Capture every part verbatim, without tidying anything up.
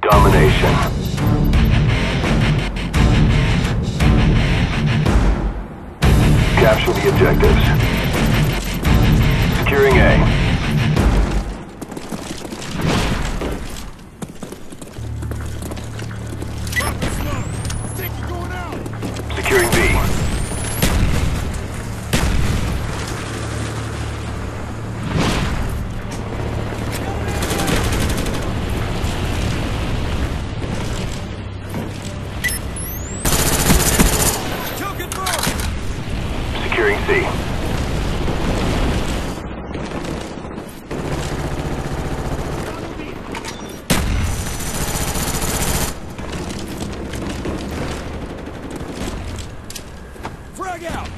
Domination. Capture the objectives. Securing A. Securing B. Securing C. Frag out!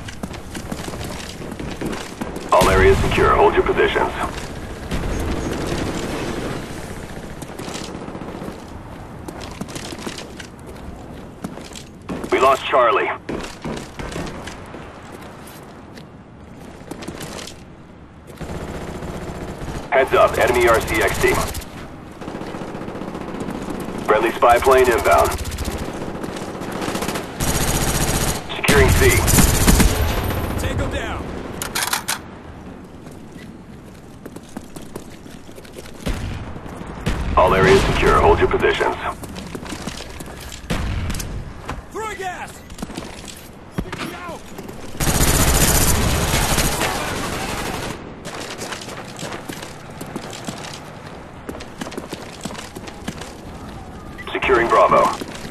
All areas secure. Hold your positions. We lost Charlie. Heads up, enemy R C X T. Friendly spy plane inbound. Securing C. Tango down! All areas secure. Hold your positions. Throw gas! Out! Securing Bravo.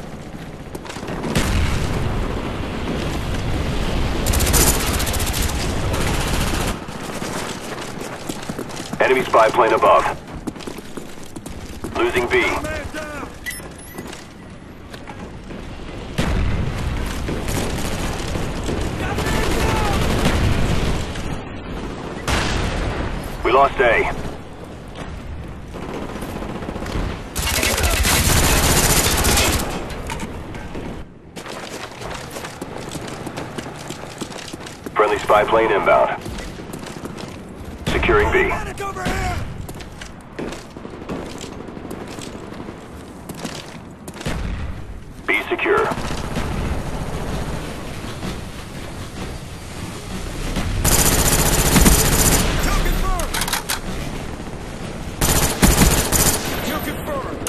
Enemy spy plane above. Losing B. Man down! We lost A. Friendly spy plane inbound. Securing B. Panic over here! B secure. Kill confirmed! Kill confirmed!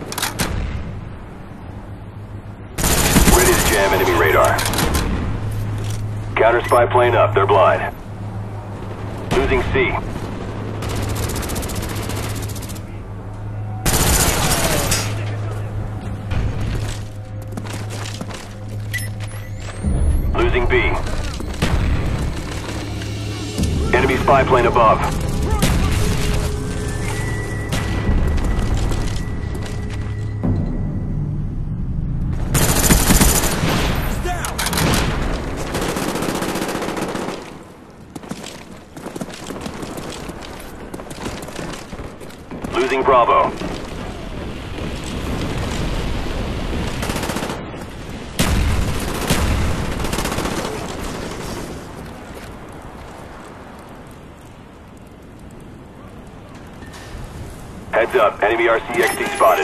Ready to jam enemy radar. Counter spy plane up. They're blind. Losing C. Losing B. Enemy spy plane above. It's down! Losing Bravo. Heads up, enemy R C X T spotted.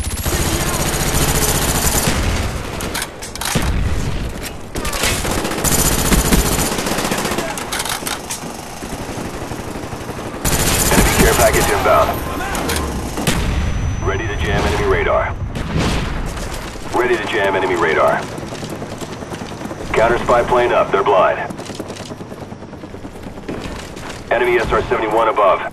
Enemy care package inbound. Ready to jam enemy radar. Ready to jam enemy radar. Counter spy plane up, they're blind. Enemy S R seventy-one above.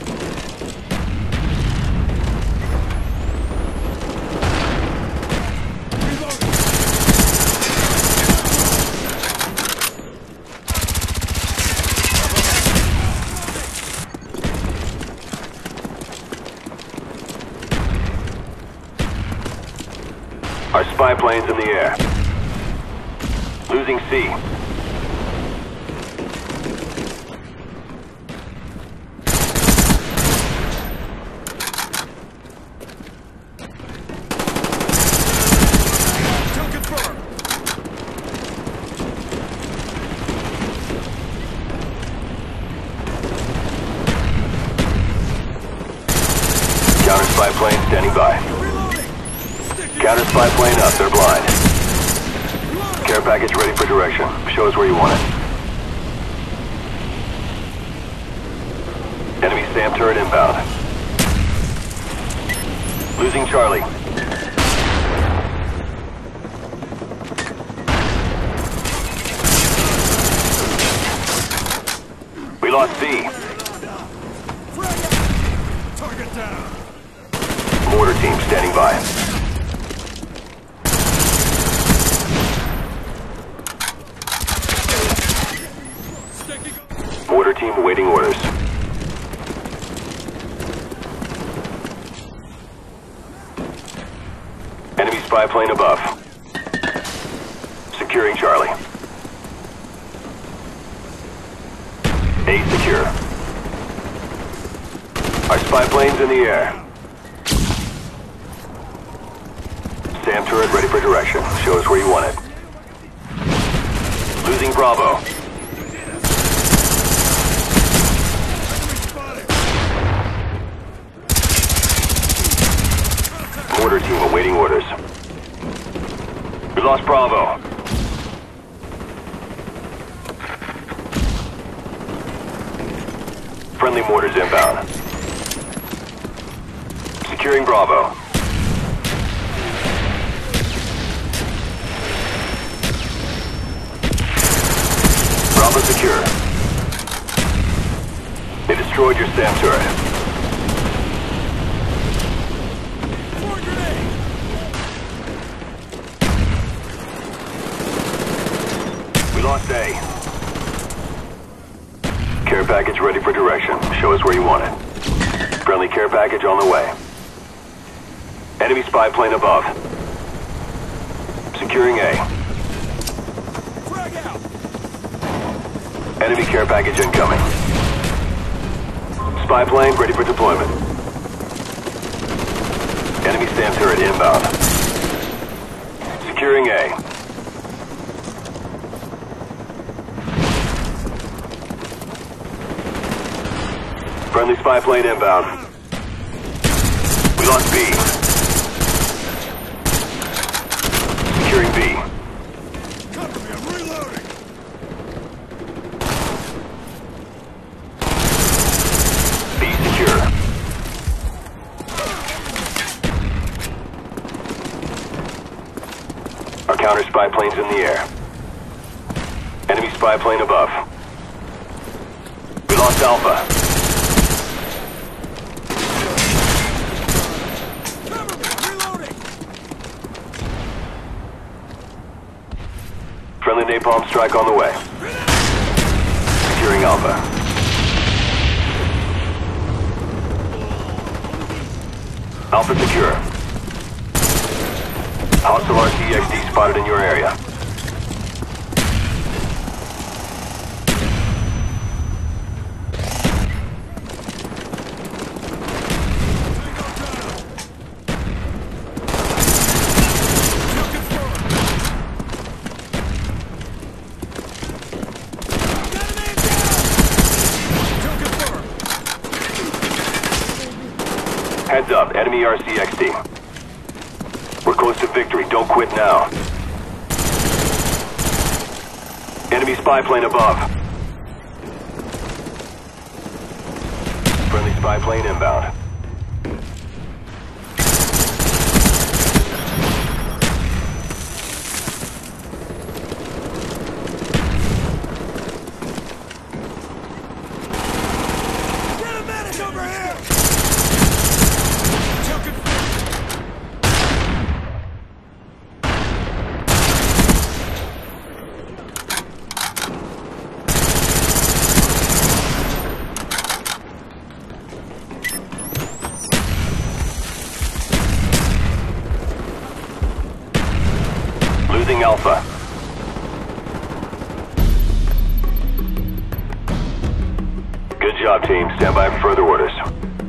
Our spy plane's in the air. Losing C. Kill confirmed! Counter spy plane standing by. Reloading! Counter spy plane up. They're blind. Care package ready for direction. Show us where you want it. Enemy SAM turret inbound. Losing Charlie. We lost C. Target down. Mortar team standing by. Mortar team awaiting orders. Enemy spy plane above. Securing Charlie. A secure. Our spy plane's in the air. SAM turret ready for direction. Show us where you want it. Losing Bravo. Mortar team awaiting orders. We lost Bravo. Friendly mortars inbound. Securing Bravo. Bravo secure. They destroyed your SAM turret. Forward grenade. We lost A. Care package ready for direction. Show us where you want it. Friendly care package on the way. Enemy spy plane above. Securing A. Frag out. Enemy care package incoming. Spy plane ready for deployment. Enemy SAM turret inbound. Securing A. Friendly spy plane inbound. We lost B. Securing B. Cover me, I'm reloading. B secure. Our counter spy plane's in the air. Enemy spy plane above. We lost Alpha. Cover me, I'm reloading. Friendly napalm strike on the way. Securing Alpha. Alpha secure. Hostile R C X D spotted in your area. Heads up, enemy R C X D. We're close to victory, don't quit now. Enemy spy plane above. Friendly spy plane inbound. Get a medic over here. Kill confirmed. Losing Alpha. Good job, team. Stand by for further orders.